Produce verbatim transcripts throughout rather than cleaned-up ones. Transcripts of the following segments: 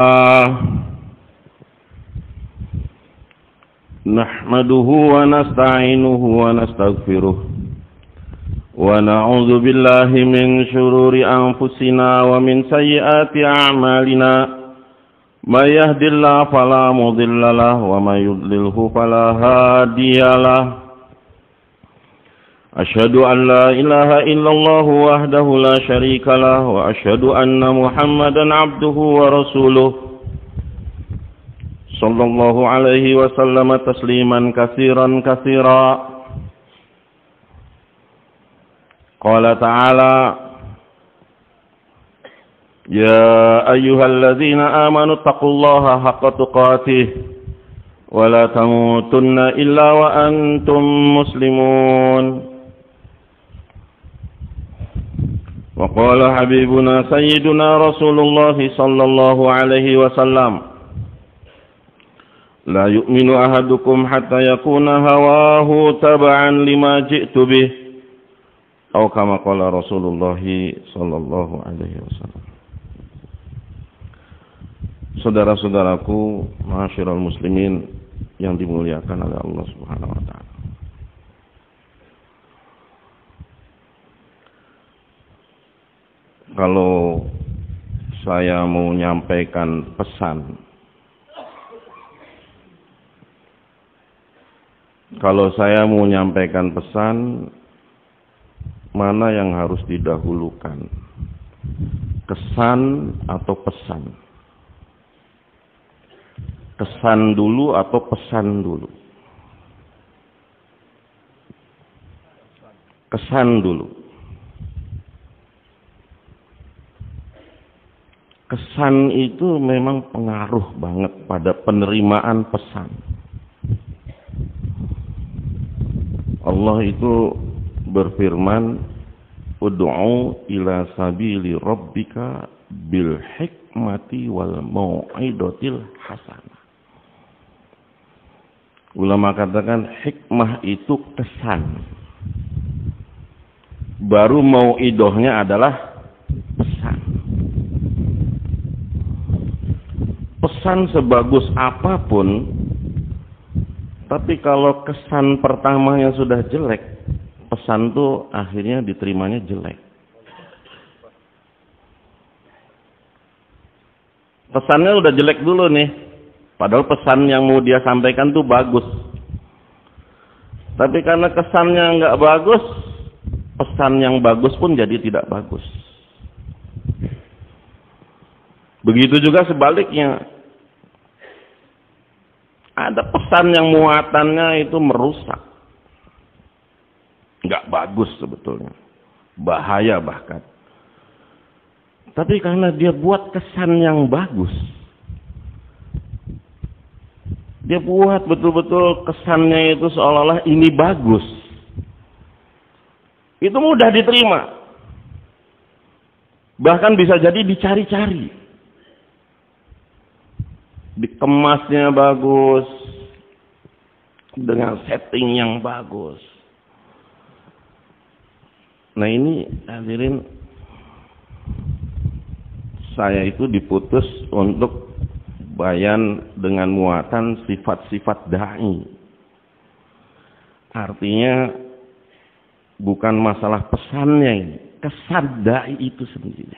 Nahmaduhu wa nasta'inuhu wa nastaghfiruh wa na'udzu billahi min shururi anfusina wa min sayyiati a'malina may yahdihillahu fala mudilla lahu wa may yudlilhu fala hadiya lahu. Asyhadu an la ilaha illallah wahdahu la syarika lahu wa asyhadu anna Muhammadan abduhu wa rasuluh sallallahu alaihi wasallam tasliman katsiran katsira. Qala ta'ala ya ayyuhalladzina amanu taqullaha haqqa tuqatih wa la tamutunna illa wa antum muslimun. Wa qala habibuna sayyiduna Rasulullah sallallahu alaihi wasallam la yu'minu ahadukum hatta yakuna hawahu taba'an lima ji'tu bih atau kama qala Rasulullah sallallahu alaihi wasallam. Saudara-saudaraku, ma'asyiral muslimin yang dimuliakan oleh Allah Subhanahu wa taala. Kalau saya mau menyampaikan pesan, kalau saya mau menyampaikan pesan, mana yang harus didahulukan? Kesan atau pesan? Kesan dulu atau pesan dulu? Kesan dulu. Kesan itu memang pengaruh banget pada penerimaan pesan. Allah itu berfirman, ud'u ila sabili rabbika bil hikmati wal mau'idotil hasanah. Ulama katakan hikmah itu kesan, baru mau'idohnya adalah pesan. Pesan sebagus apapun, tapi kalau kesan pertamanya sudah jelek, pesan tuh akhirnya diterimanya jelek. Pesannya udah jelek dulu nih, padahal pesan yang mau dia sampaikan tuh bagus. Tapi karena kesannya nggak bagus, pesan yang bagus pun jadi tidak bagus. Begitu juga sebaliknya. Ada pesan yang muatannya itu merusak. Nggak bagus sebetulnya. Bahaya bahkan. Tapi karena dia buat kesan yang bagus. Dia buat betul-betul kesannya itu seolah-olah ini bagus. Itu mudah diterima. Bahkan bisa jadi dicari-cari. Dikemasnya bagus, dengan setting yang bagus. Nah ini hadirin, saya itu diputus untuk bayan dengan muatan sifat-sifat da'i. Artinya bukan masalah pesannya ini, kesan da'i itu sendiri.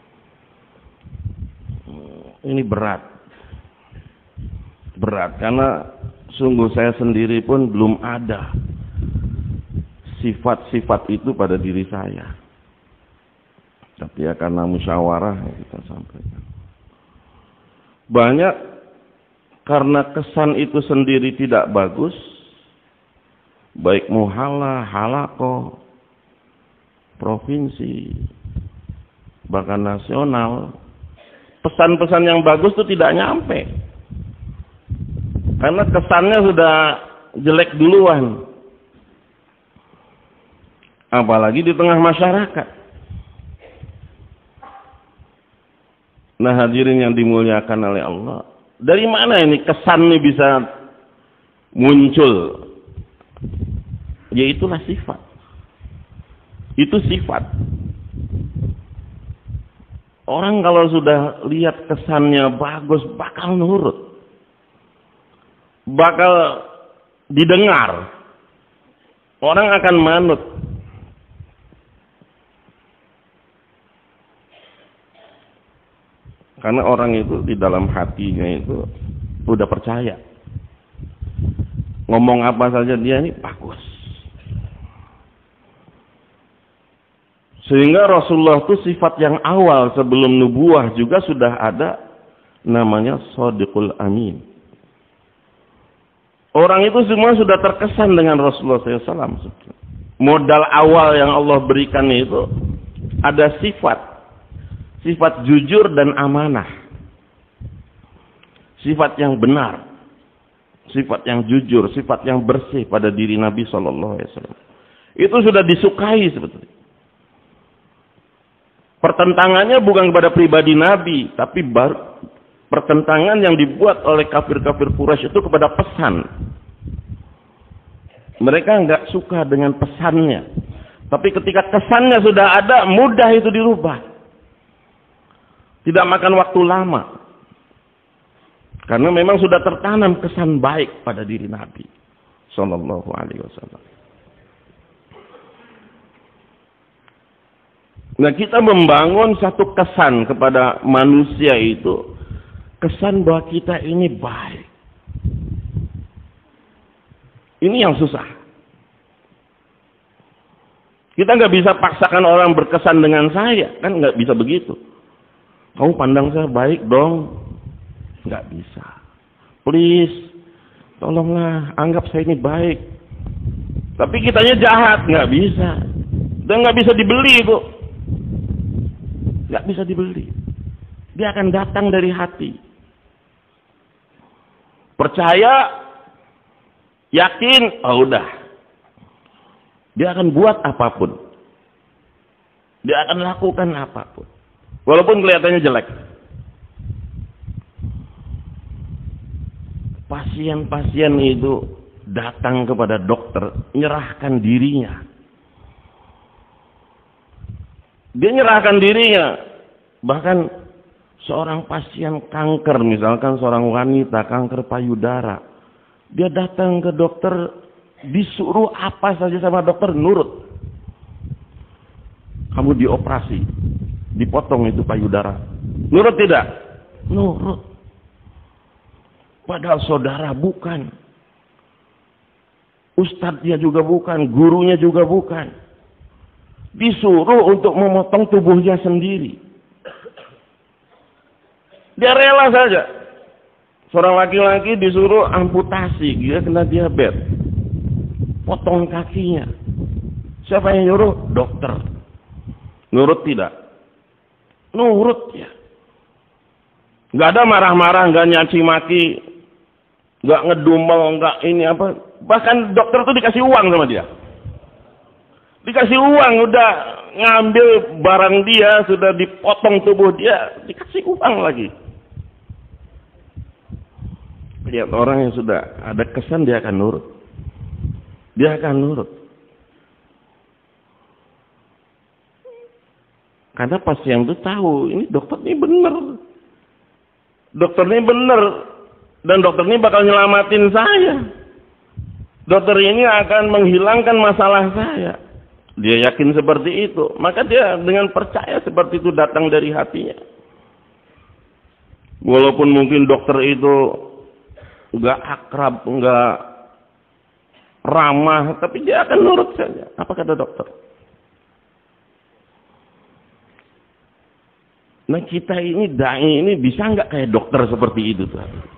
Ini berat. Berat karena sungguh saya sendiri pun belum ada sifat-sifat itu pada diri saya. Tapi ya karena musyawarah yang kita sampaikan. Banyak karena kesan itu sendiri tidak bagus, baik muhala, halaqah, provinsi, bahkan nasional, pesan-pesan yang bagus itu tidak nyampe. Karena kesannya sudah jelek duluan. Apalagi di tengah masyarakat. Nah hadirin yang dimuliakan oleh Allah. Dari mana ini kesan ini bisa muncul? Ya itulah sifat. Itu sifat. Orang kalau sudah lihat kesannya bagus, bakal nurut. Bakal didengar. Orang akan manut. Karena orang itu di dalam hatinya itu udah percaya. Ngomong apa saja dia ini bagus. Sehingga Rasulullah itu sifat yang awal sebelum nubuah juga sudah ada, namanya Shadiqul Amin. Orang itu semua sudah terkesan dengan Rasulullah shallallahu alaihi wasallam. Modal awal yang Allah berikan itu ada sifat. Sifat jujur dan amanah. Sifat yang benar. Sifat yang jujur, sifat yang bersih pada diri Nabi shallallahu alaihi wasallam. Itu sudah disukai sebetulnya. Pertentangannya bukan kepada pribadi Nabi, tapi bar, pertentangan yang dibuat oleh kafir-kafir Quraisy itu kepada pesan. Mereka nggak suka dengan pesannya. Tapi ketika kesannya sudah ada, mudah itu dirubah. Tidak makan waktu lama. Karena memang sudah tertanam kesan baik pada diri Nabi Sallallahu Alaihi Wasallam. Nah, kita membangun satu kesan kepada manusia itu, kesan bahwa kita ini baik. Ini yang susah. Kita nggak bisa paksakan orang berkesan dengan saya, kan nggak bisa begitu. Kamu pandang saya baik dong. Nggak bisa. Please, tolonglah anggap saya ini baik. Tapi kitanya jahat, nggak bisa. Dan nggak bisa dibeli itu. Nggak bisa dibeli. Dia akan datang dari hati. Percaya, yakin, oh udah. Dia akan buat apapun. Dia akan lakukan apapun. Walaupun kelihatannya jelek. Pasien-pasien itu datang kepada dokter, menyerahkan dirinya. Dia menyerahkan dirinya. Bahkan seorang pasien kanker, misalkan seorang wanita kanker payudara, dia datang ke dokter, disuruh apa saja sama dokter, nurut. Kamu dioperasi. Dipotong itu payudara. Nurut tidak? Nurut. Padahal saudara bukan. Ustadznya juga bukan. Gurunya juga bukan. Disuruh untuk memotong tubuhnya sendiri. Dia rela saja. Seorang laki-laki disuruh amputasi. Dia kena diabetes. Potong kakinya. Siapa yang nyuruh? Dokter. Nurut tidak? Nurut ya. Gak ada marah-marah, gak nyaci maki, gak ngedumel, gak ini apa. Bahkan dokter tuh dikasih uang sama dia. Dikasih uang, udah ngambil barang dia, sudah dipotong tubuh dia, dikasih uang lagi. Lihat orang yang sudah ada kesan, dia akan nurut. Dia akan nurut. Karena pasien itu tahu, ini dokter ini benar. Dokter ini benar. Dan dokter ini bakal nyelamatin saya. Dokter ini akan menghilangkan masalah saya. Dia yakin seperti itu. Maka dia dengan percaya seperti itu datang dari hatinya. Walaupun mungkin dokter itu enggak akrab, enggak ramah, tapi dia akan nurut saja. Apa kata dokter? Nah, kita ini dai ini bisa nggak kayak dokter seperti itu tuh?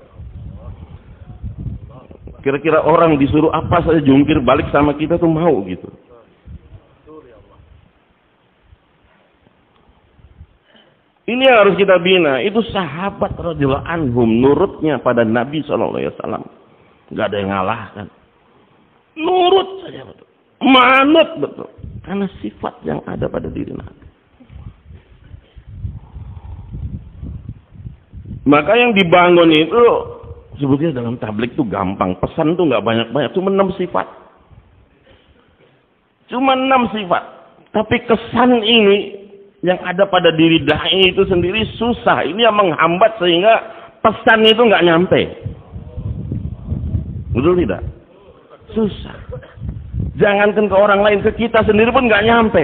Kira-kira orang disuruh apa saja jungkir balik sama kita tuh mau gitu. Ini yang harus kita bina. Itu sahabat radhiyallahu anhum nurutnya pada Nabi shallallahu alaihi wasallam. Nggak ada yang ngalahkan. Nurut saja betul. Manut betul. Karena sifat yang ada pada diri Nabi. Maka yang dibangun itu sebetulnya dalam tablik itu gampang. Pesan itu nggak banyak-banyak. Cuma enam sifat. Cuma enam sifat. Tapi kesan ini Yang ada pada diri dai itu sendiri susah. Ini yang menghambat sehingga pesan itu nggak nyampe. Betul tidak? Susah. Jangankan ke orang lain, ke kita sendiri pun nggak nyampe.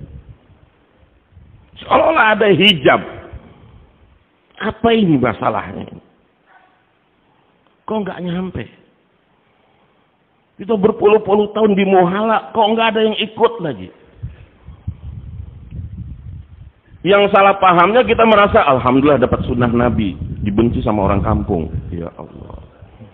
Seolah-olah ada hijab. Apa ini masalahnya? Kok nggak nyampe? Kita berpuluh-puluh tahun di muhala, kok nggak ada yang ikut lagi? Yang salah pahamnya kita merasa, alhamdulillah dapat sunnah Nabi, dibenci sama orang kampung. Ya Allah.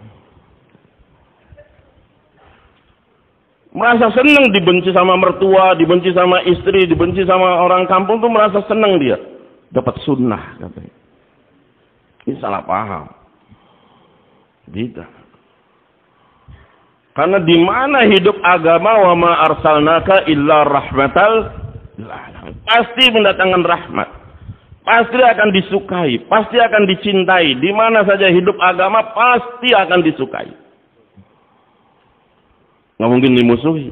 Merasa senang dibenci sama mertua, dibenci sama istri, dibenci sama orang kampung tuh merasa senang dia. Dapat sunnah katanya. Ini salah paham. Tidak. Karena di mana hidup agama, wa ma arsalnaka illa rahmatal lil alamin. Pasti mendatangkan rahmat. Pasti akan disukai, pasti akan dicintai. Di mana saja hidup agama pasti akan disukai. Nggak mungkin dimusuhi.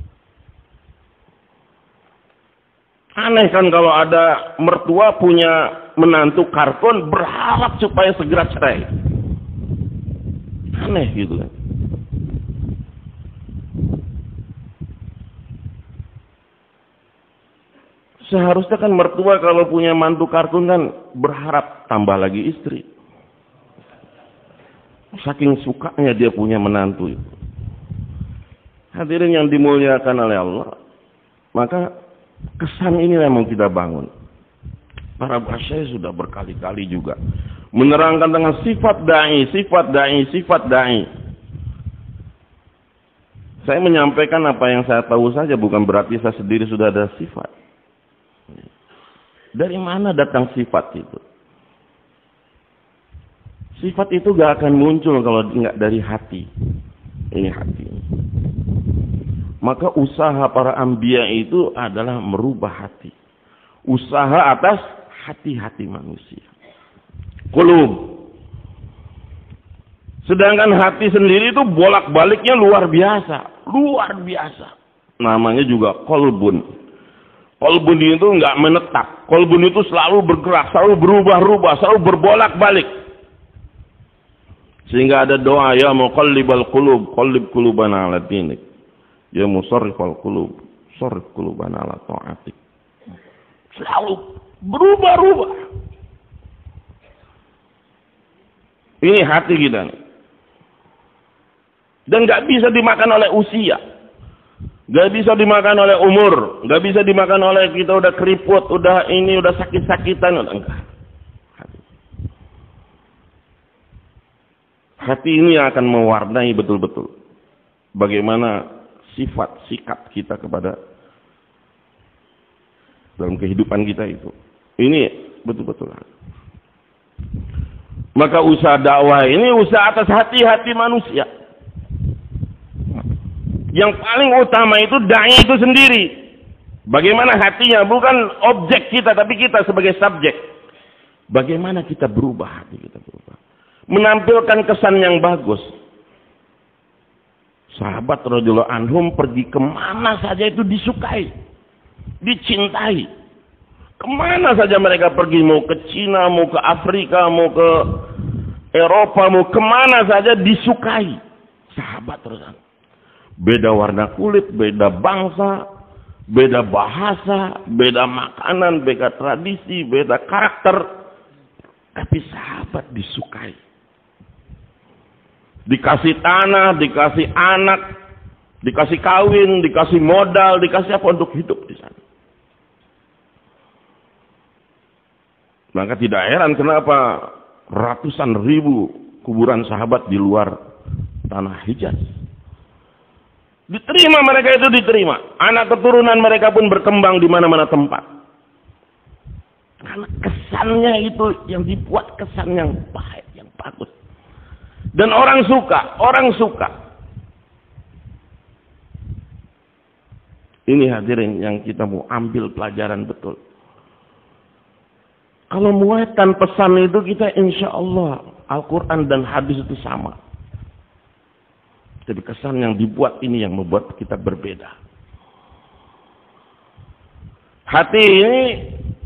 Aneh kan kalau ada mertua punya menantu kartun berharap supaya segera cerai. Aneh gitu kan. Seharusnya kan mertua kalau punya mantu kartun kan berharap tambah lagi istri. Saking sukanya dia punya menantu itu. Hadirin yang dimuliakan oleh Allah. Maka kesan ini yang mau kita bangun. Para basyai sudah berkali-kali juga menerangkan dengan sifat da'i, sifat da'i, sifat da'i. Saya menyampaikan apa yang saya tahu saja, bukan berarti saya sendiri sudah ada sifat. Dari mana datang sifat itu? Sifat itu gak akan muncul kalau nggak dari hati. Ini hati. Maka usaha para anbiya itu adalah merubah hati. Usaha atas hati-hati manusia. Qulub. Sedangkan hati sendiri itu bolak-baliknya luar biasa. Luar biasa. Namanya juga qalbun. Qalbun itu enggak menetap. Qalbun itu selalu bergerak, selalu berubah-ubah, selalu berbolak-balik. Sehingga ada doa, ya muqallibal qulub, qallib qulubana ala dinik. Ya musarrifal qulub, sarrif qulubana ala ta'atik. Selalu berubah-ubah. Ini hati kita nih. Dan nggak bisa dimakan oleh usia, nggak bisa dimakan oleh umur, nggak bisa dimakan oleh kita udah keriput, udah ini, udah sakit-sakitan, udah enggak. Hati. Hati ini akan mewarnai betul-betul bagaimana sifat, sikap kita kepada dalam kehidupan kita itu. Ini betul-betul. Maka usaha dakwah ini usaha atas hati-hati manusia. Yang paling utama itu dai itu sendiri. Bagaimana hatinya, bukan objek kita, tapi kita sebagai subjek. Bagaimana kita berubah, hati kita berubah. Menampilkan kesan yang bagus. Sahabat radhiyallahu anhum pergi kemana saja itu disukai, dicintai. Kemana saja mereka pergi, mau ke Cina, mau ke Afrika, mau ke Eropa, mau kemana saja disukai. Sahabat radhiyallahu anhum. Beda warna kulit, beda bangsa, beda bahasa, beda makanan, beda tradisi, beda karakter. Tapi sahabat disukai. Dikasih tanah, dikasih anak, dikasih kawin, dikasih modal, dikasih apa untuk hidup di sana. Maka tidak heran kenapa ratusan ribu kuburan sahabat di luar tanah Hijaz. Diterima mereka itu diterima. Anak keturunan mereka pun berkembang di mana-mana tempat. Karena kesannya itu yang dibuat kesan yang baik, yang bagus. Dan orang suka, orang suka. Ini hadirin yang kita mau ambil pelajaran betul. Kalau muatan pesan itu kita insya Allah Al-Quran dan hadis itu sama. Tapi kesan yang dibuat ini yang membuat kita berbeda. Hati ini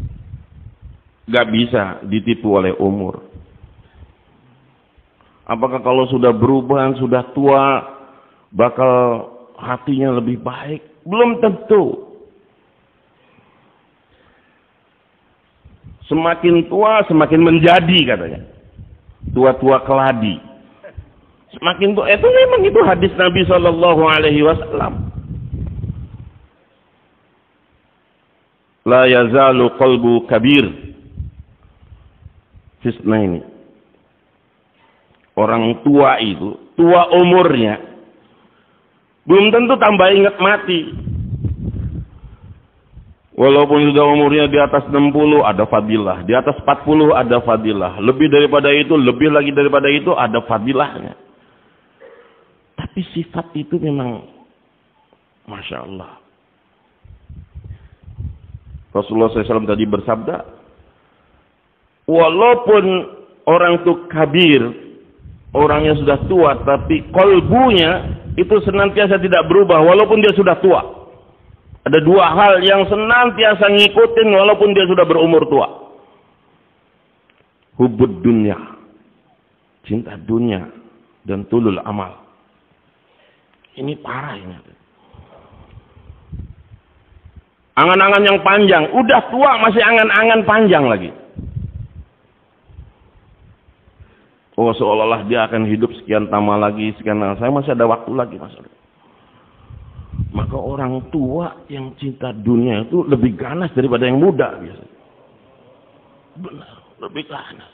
Gak bisa ditipu oleh umur. Apakah kalau sudah berubah, sudah tua, bakal hatinya lebih baik? Belum tentu. Semakin tua, semakin menjadi katanya. Tua-tua keladi. Semakin tua, itu memang itu hadis Nabi Shallallahu Alaihi Wasallam. La yazalu qalbu kabir fisna ini. Orang tua itu, tua umurnya, belum tentu tambah ingat mati. Walaupun sudah umurnya di atas enam puluh ada fadilah, di atas empat puluh ada fadilah, lebih daripada itu, lebih lagi daripada itu ada fadilahnya. Tapi sifat itu memang Masya Allah. Rasulullah shallallahu alaihi wasallam tadi bersabda, walaupun orang itu kabir, orangnya sudah tua, tapi kolbunya itu senantiasa tidak berubah walaupun dia sudah tua. Ada dua hal yang senantiasa ngikutin walaupun dia sudah berumur tua. Hubud dunya, cinta dunia, dan tulul amal. Ini parah ini. Angan-angan yang panjang, udah tua masih angan-angan panjang lagi. Oh, seolah-olah dia akan hidup sekian lama lagi, sekian lama. Saya masih ada waktu lagi, Mas. Maka orang tua yang cinta dunia itu lebih ganas daripada yang muda biasanya. Benar, lebih ganas.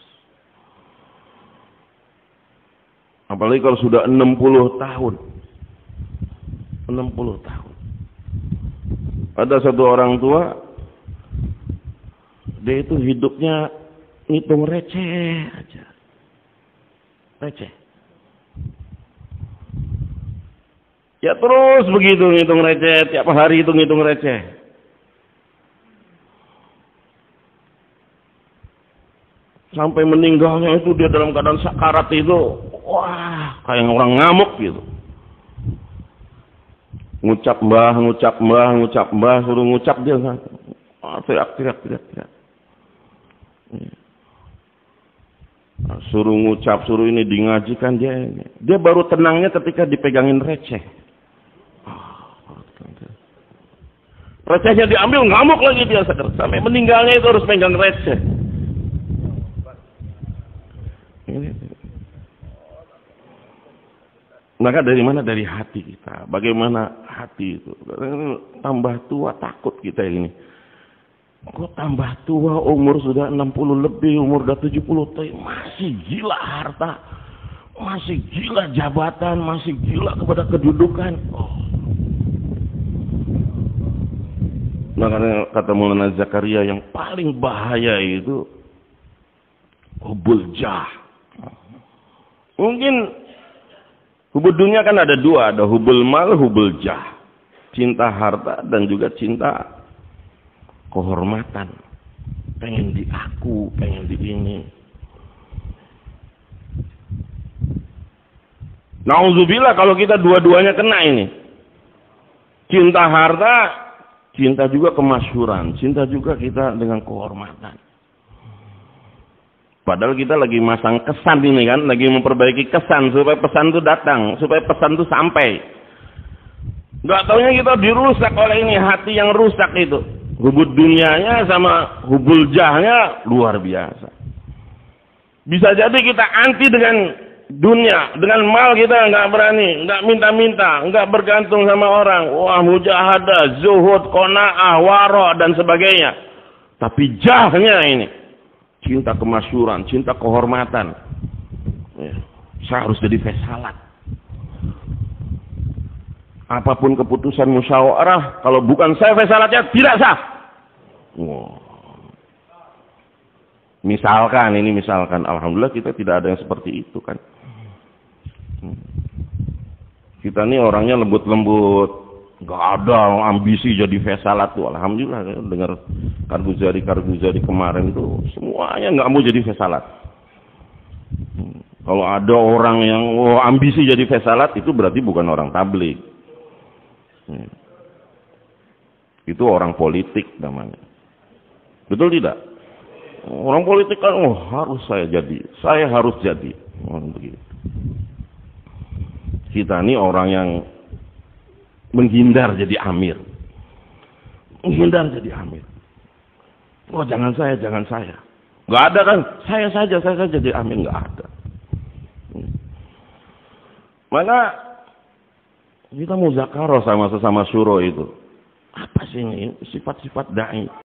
Apalagi kalau sudah enam puluh tahun. enam puluh tahun. Ada satu orang tua, dia itu hidupnya ngitung receh aja. Receh. Ya terus begitu ngitung receh, tiap hari itu ngitung receh. Sampai meninggalnya itu dia dalam keadaan sakarat itu, wah, kayak orang ngamuk gitu. Ngucap mbah, ngucap mbah, ngucap mbah, suruh ngucap dia kan. Oh, teriak, teriak, teriak, teriak. Suruh ngucap, suruh ini dingajikan dia. Dia baru tenangnya ketika dipegangin receh. Recehnya diambil, ngamuk lagi dia sampai meninggalnya itu harus pegang receh. Maka dari mana? Dari hati kita. Bagaimana hati itu? Tambah tua takut kita ini. Kok tambah tua, umur sudah enam puluh lebih, umur sudah tujuh puluh, masih gila harta, masih gila jabatan, masih gila kepada kedudukan. Oh. Makanya kata Maulana Zakaria yang paling bahaya itu hubul jah. Mungkin hubul dunia kan ada dua, ada hubul mal, hubul jah. Cinta harta dan juga cinta kehormatan. Pengen diaku, pengen di ini. Nauzubillah kalau kita dua-duanya kena ini. Cinta harta, cinta juga kemasyhuran, cinta juga kita dengan kehormatan. Padahal kita lagi masang kesan ini kan, lagi memperbaiki kesan supaya pesan itu datang, supaya pesan itu sampai. Gak taunya kita dirusak oleh ini, hati yang rusak itu. Hubud dunianya sama hubul jahnya luar biasa. Bisa jadi kita anti dengan dunia, dengan mal kita nggak berani, nggak minta-minta, nggak bergantung sama orang. Wah, mujahadah, zuhud, qanaah, wara dan sebagainya. Tapi jahnya ini, cinta kemasyhuran, cinta kehormatan. Ya, saya harus jadi fesalat. Apapun keputusan musyawarah, kalau bukan saya fesalatnya tidak sah. Wow. Misalkan ini misalkan, alhamdulillah kita tidak ada yang seperti itu kan. Kita ini orangnya lembut-lembut, nggak ada ambisi jadi fesalat tuh. Alhamdulillah dengar Karbuzari Karbuzari kemarin itu semuanya nggak mau jadi fesalat. Kalau ada orang yang oh, ambisi jadi fesalat itu berarti bukan orang tabligh. Itu orang politik namanya. Betul tidak? Orang politik kan, oh harus saya jadi, saya harus jadi. Oh, begitu. Kita ini orang yang menghindar jadi amir. Menghindar jadi amir. Oh jangan saya, jangan saya. Nggak ada kan, saya saja, saya saja jadi amir, nggak ada. Maka kita muzakarah sama sesama syuro itu. Apa sih ini sifat-sifat dai?